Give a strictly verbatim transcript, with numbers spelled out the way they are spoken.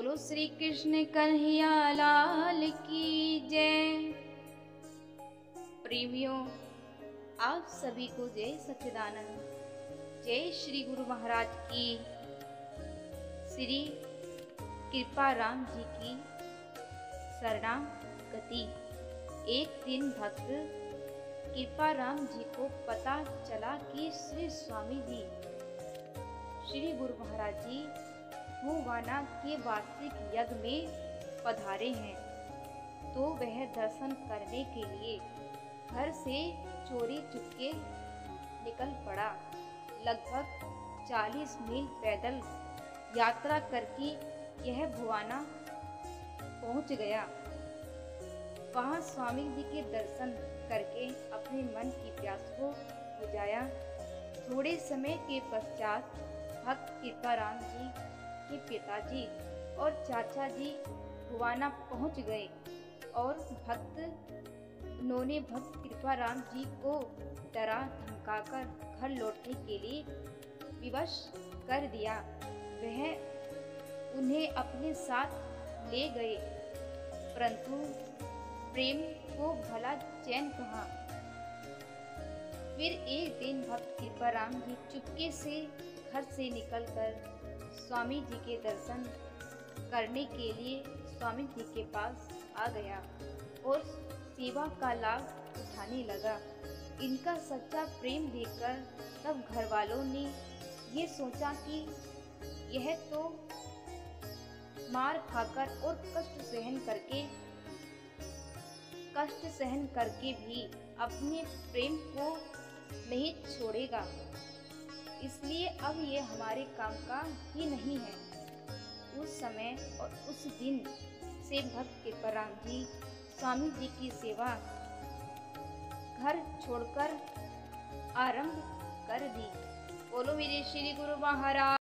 बोलो श्री कृष्ण कन्हैया लाल की जय। प्रेमियों, आप सभी को जय सच्चिदानंद, जय श्री गुरु महाराज की, श्री कृपा राम जी की शरणागति। एक दिन भक्त कृपा राम जी को पता चला कि श्री स्वामी जी श्री गुरु महाराज जी भुवाना के वार्षिक यज्ञ में पधारे हैं, तो वह दर्शन करने के लिए घर से चोरी चुपके निकल पड़ा। लगभग चालीस मील पैदल यात्रा करके यह भुवाना पहुंच गया। वहां स्वामी जी के दर्शन करके अपने मन की प्यास को बुझाया। थोड़े समय के पश्चात भक्त कृपाराम जी के पिताजी और चाचा जी भुवाना पहुंच गए और भक्त उन्होंने भक्त कृपाराम जी को डरा धमकाकर घर लौटने के लिए विवश कर दिया। वह उन्हें अपने साथ ले गए, परंतु प्रेम को भला चैन कहाँ। फिर एक दिन भक्त कृपाराम जी चुपके से घर से निकलकर स्वामी जी के दर्शन करने के लिए स्वामी जी के पास आ गया और सेवा का लाभ उठाने लगा। इनका सच्चा प्रेम देखकर तब घर वालों ने ये सोचा कि यह तो मार खाकर और कष्ट सहन करके कष्ट सहन करके भी अपने प्रेम को नहीं छोड़ेगा, इसलिए अब ये हमारे काम का ही नहीं है। उस समय और उस दिन से भक्त कृपाराम जी स्वामी जी की सेवा घर छोड़कर आरंभ कर दी। बोलो मेरे श्री गुरु महाराज।